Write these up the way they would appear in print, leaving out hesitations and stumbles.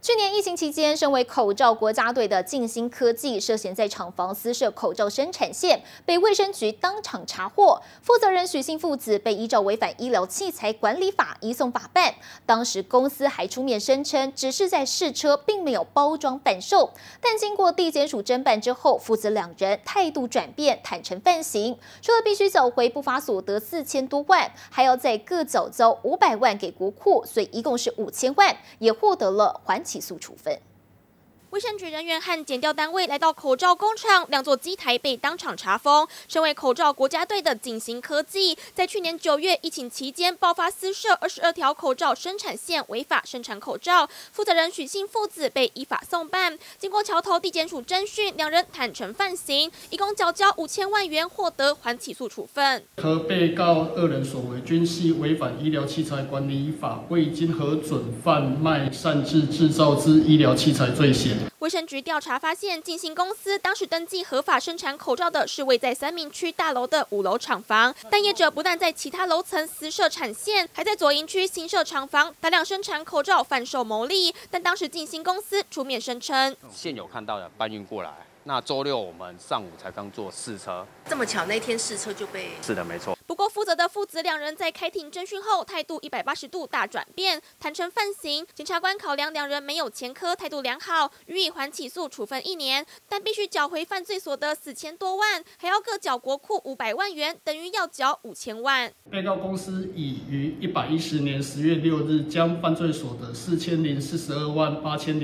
去年疫情期间，身为口罩国家队的劲新科技涉嫌在厂房私设口罩生产线，被卫生局当场查获。负责人许姓父子被依照违反医疗器材管理法移送法办。当时公司还出面声称，只是在试车，并没有包装贩售。但经过地检署侦办之后，父子两人态度转变，坦诚犯行。除了必须缴回不法所得4000多万，还要再各缴交500万给国库，所以一共是5000万，也获得了缓起诉处分。 卫生局人员和检调单位来到口罩工厂，2座机台被当场查封。身为口罩国家队的劲新科技，在去年9月疫情期间爆发私设22条口罩生产线，违法生产口罩。负责人许姓父子被依法送办。经过桥头地检署侦讯，两人坦诚犯行，一共缴交5000万元，获得缓起诉处分。 和被告2人所为均系违反医疗器材管理法，未经核准贩卖、擅自制造之医疗器材罪嫌。 卫生局调查发现，劲新公司当时登记合法生产口罩的是位在三民区大楼的5楼厂房，但业者不但在其他楼层私设产线，还在左营区新设厂房大量生产口罩贩售牟利。但当时劲新公司出面声称， 现有看到的搬运过来。那周6我们上午才刚做试车， 这么巧那天试车就被…… 是的，没错。 不过负责的父子两人在开庭侦讯后，态度180度大转变，坦诚犯行。检察官考量两人没有前科，态度良好，予以缓起诉处分1年，但必须缴回犯罪所得4000多万，还要各缴国库500万元，等于要缴5000万。 被告公司已于110年10月6日将犯罪所得4042万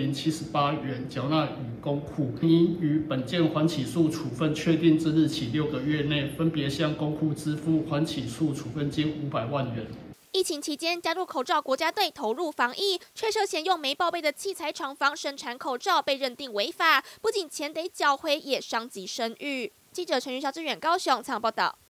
8078元缴纳于公库，应于本件缓起诉处分确定之日起6个月内，分别向公库支付缓起诉处分金500万元。 疫情期间加入口罩国家队投入防疫，却涉嫌用没报备的器材厂房生产口罩，被认定违法，不仅钱得缴回，也伤及声誉。记者陈玉晓、志远高雄采访报道。